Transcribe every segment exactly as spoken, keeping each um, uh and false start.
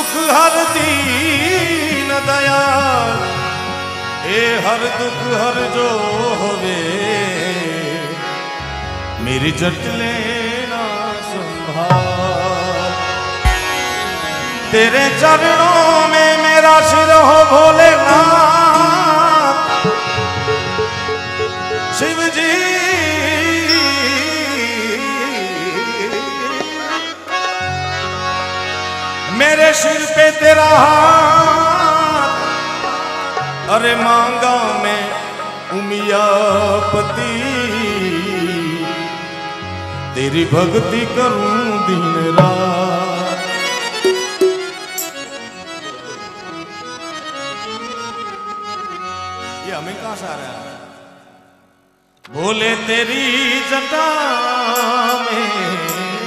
दुख हर दीन दयाल, ए हर दुख हर जो होवे, मेरी जट लेना संभाल। तेरे चरणों में मेरा सिर हो भोलेनाथ, शिव जी मेरे सिर पे तेरा हाथ, अरे मांगा मैं उमियापति, तेरी भक्ति करूं दिन रात। ये हमें कहां से आ रहा है? बोले तेरी जटा में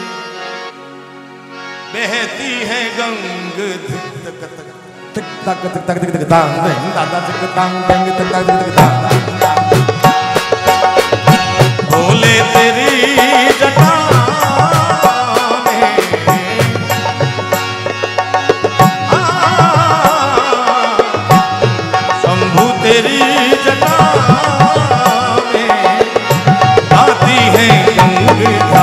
बहती है गंग, तक तक तक तक तक तक तक तक दादा तक तांग तंग तक तक तक तक। बोले तेरी जटा में शंभू तेरी जटा में आती है गंगा,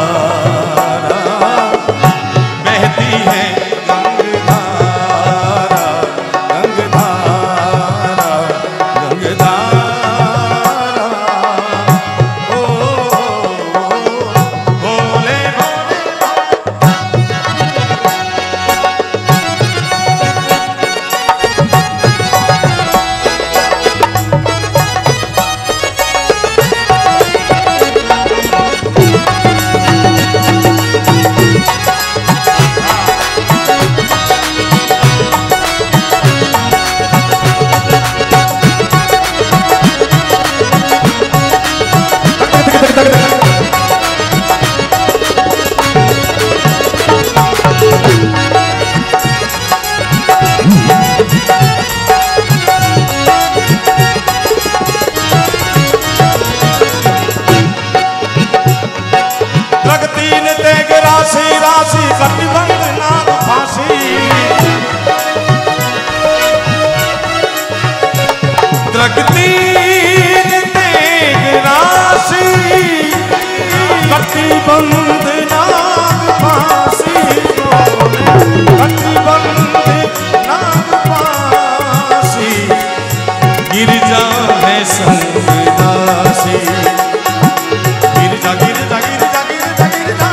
राशि कटिबंध नाग फांसी, तीन तेग राशि कटिबंध नाग फांसी, कटिबंध नाग फांसी, गिरजा है संग दासी, गिरजा गिरजा गिरजा गिरजा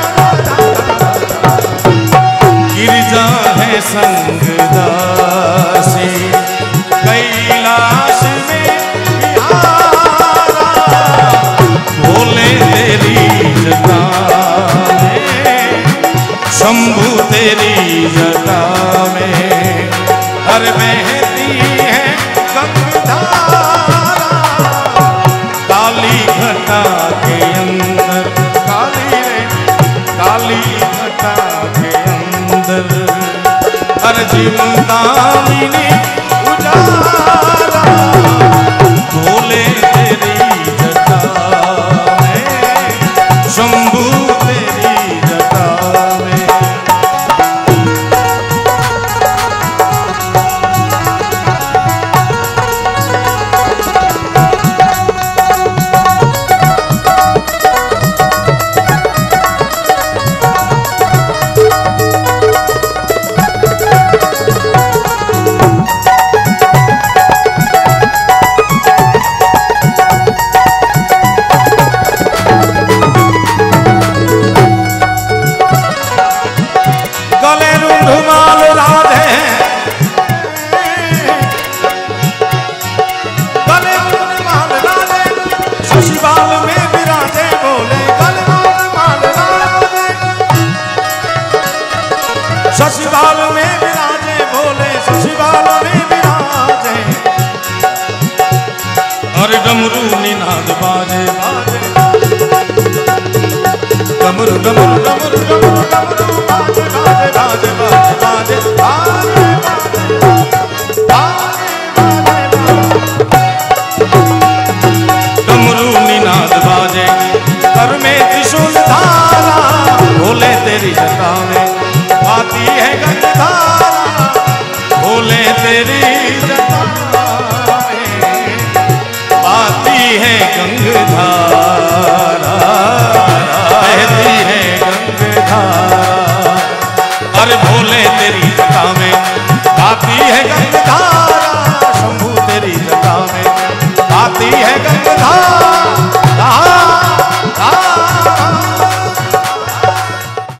गिरजा है संग दासी, कैलाश में बिहारा, भोले तेरी जटा में, शंभू तेरी जटा में, हर बहती है गंगाधारा, काली घटा के अंदर, काली रे काली घटा के अंदर, हर जिंदामिनी उजाला, भोले तेरी जटा में, शंभू तेरी जटा में। शशिबाल में विराजे भोले, शशिबाल में विराजे, और डमरू निनाद बाजे बाजे, डमरू डमरू डमरू डमरू डमरू बाजे बाजे बाजे बाजे बाजे डमरू निनाद बाजे, कर में त्रिशूल धारा, भोले तेरी जटा में आती है गंगाधारा, तेरी जटा में आती है गंगधारा, बहती है गंगधारा। अरे भोले तेरी जटा में आती है गंगधारा, शंभू तेरी जटा में आती है गंगधारा।